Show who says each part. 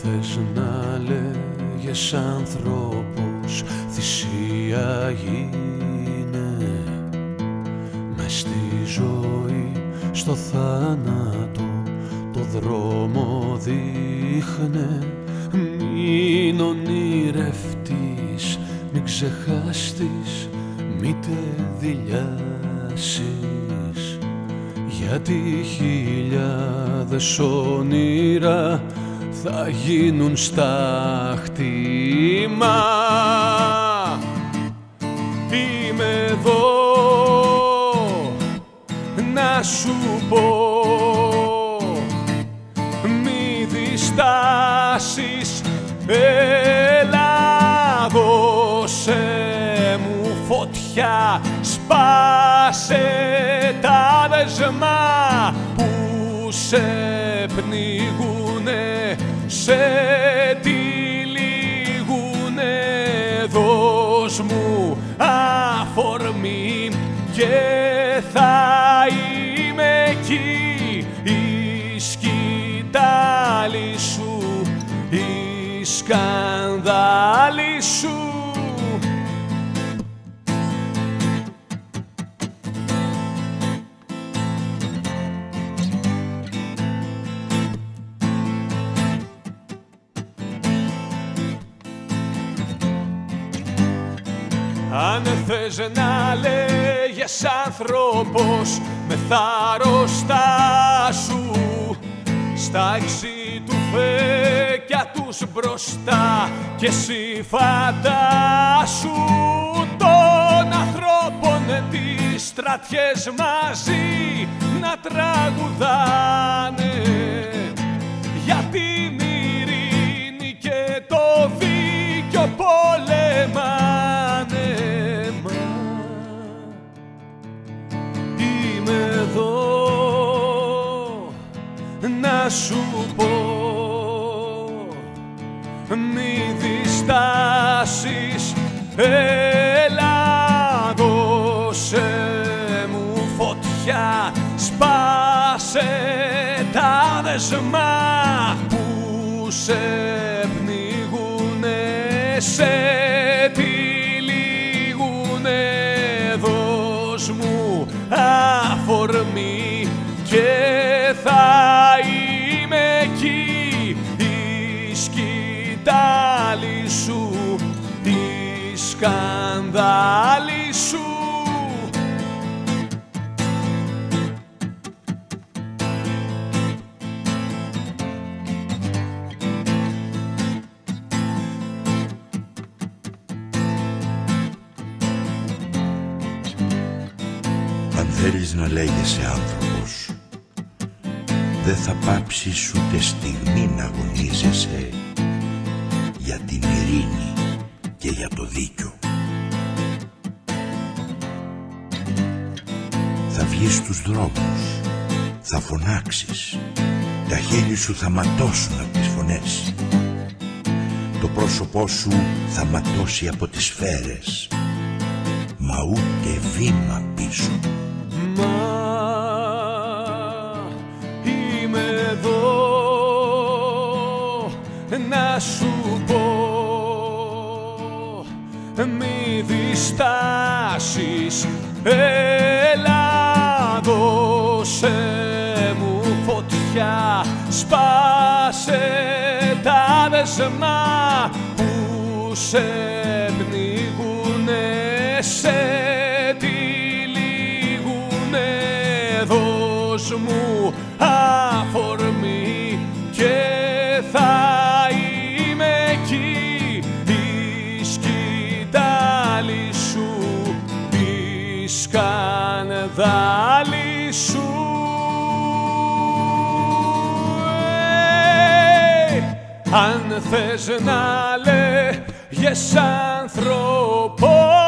Speaker 1: θες να λέγες άνθρωπος, θυσία γίνε. Μες στη ζωή, στο θάνατο, το δρόμο δείχνε. Μην ονειρευτείς, μην ξεχάσεις, μη τελειάσεις, γιατί χιλιάδες όνειρα θα γίνουν στάχτημα. Είμαι εδώ να σου πω, μη διστάσεις, έλα δώσε μου φωτιά, σπάσε τα δεσμά που σε πνίγουνε, σε τυλίγουνε. Δώσ' μου αφορμή και θα είμαι εκεί, η σκητάλη σου, η σκανδάλη σου. Αν θες να λέγες άνθρωπος, με θάρρος στάσου, στα εξή του φέκια τους μπροστά, και εσύ φαντάσου των ανθρώπων τις στρατιές μαζί να τραγουδάνε για την ειρήνη και το δίκιο πολεμάνε. Είμαι εδώ να σου πω, μη διστάσεις, έλα δώσε μου φωτιά, σπάσε τα δεσμά που σε πνίγουνε, σε τυλίγουνε. Δώσ' μου αφορμή και θα είμαι εκεί, η σκητάλη σου, η σκανδάλη σου.
Speaker 2: Αν θέλεις να λέγεσαι άνθρωπος, δεν θα πάψεις ούτε στιγμή να αγωνίζεσαι για την ειρήνη και για το δίκιο. Θα βγεις στους δρόμους, θα φωνάξεις, τα χείλη σου θα ματώσουν από τις φωνές, το πρόσωπό σου θα ματώσει από τις σφαίρες, μα ούτε βήμα πίσω.
Speaker 1: Μα είμαι εδώ να σου πω, μη διστάσεις, έλα δώσε μου φωτιά, σπάσε τα δεσμά που σε πνίγουνε, σε δώσ' μου αφορμή και θα είμαι εκεί, η σκητάλη σου, η σκανδάλη σου. Αν θες να λέγες άνθρωπος,